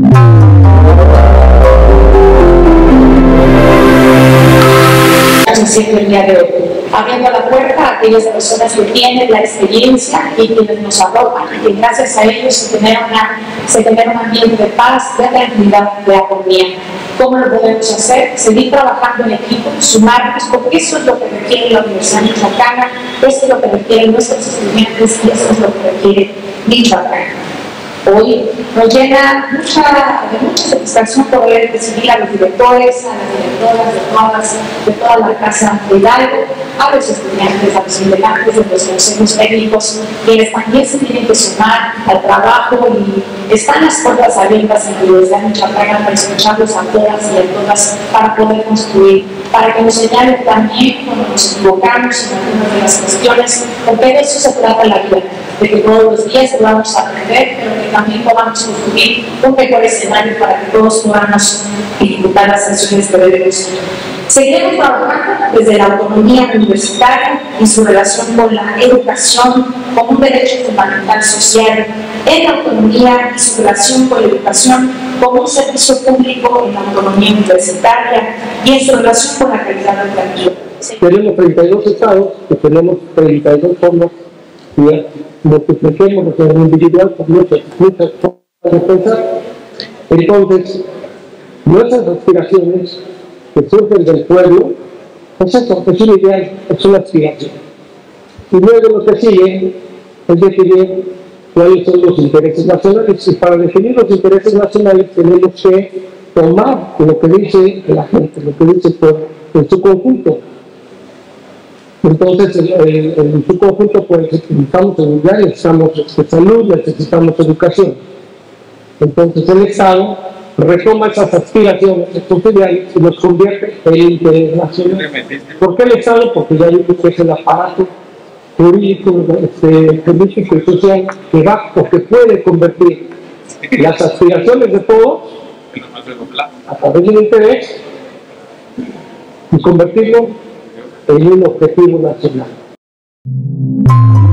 Haciendo el día de hoy, abriendo la puerta a aquellas personas que tienen la experiencia y quienes nos arropan, y que gracias a ellos se genera un ambiente de paz, de tranquilidad, de armonía. ¿Cómo lo podemos hacer? Seguir trabajando en equipo, sumarnos, porque eso es lo que requiere la Universidad Michoacana, eso es lo que requieren nuestros estudiantes y eso es lo que requiere Michoacán. Hoy nos llena mucha satisfacción poder recibir a los directores, a las directoras de toda la Casa de Hidalgo, a los estudiantes, a los integrantes de los consejos técnicos, quienes también se tienen que sumar al trabajo, y están las puertas abiertas en la Universidad de Michoacán para escucharlos a todas y a todas para poder construir, para que nos señalen también cuando nos equivocamos en algunas de las cuestiones, porque de eso se trata la vida, de que todos los días podamos aprender, pero que también podamos construir un mejor escenario para que todos podamos ejecutar las acciones que debemos. Seguiremos trabajando desde la autonomía universitaria y su relación con la educación como un derecho fundamental social, en la autonomía y su relación con la educación como un servicio público en la autonomía universitaria y en su relación con la calidad educativa. Tenemos 32 estados, que tenemos 32 fondos, y lo que ofrecemos de forma individual, pues muchas formas de pensar. Entonces, nuestras aspiraciones que surgen del pueblo, pues eso, es un ideal, es una aspiración. Y luego lo que sigue es definir cuáles son los intereses nacionales, y para definir los intereses nacionales tenemos que tomar lo que dice la gente, lo que dice el pueblo, en su conjunto. Entonces, en su conjunto, pues necesitamos seguridad, necesitamos salud, necesitamos educación. Entonces, el Estado retoma esas aspiraciones, estos ideales, y los convierte en interés nacional. ¿Por qué el Estado? Porque ya digo que es el aparato jurídico, político y social que va o que puede convertir las aspiraciones de todos a través del interés y convertirlo en un objetivo nacional.